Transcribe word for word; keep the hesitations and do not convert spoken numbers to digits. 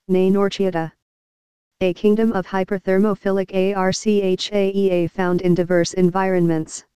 Nanoarchaeota. A kingdom of hyperthermophilic archaea found in diverse environments.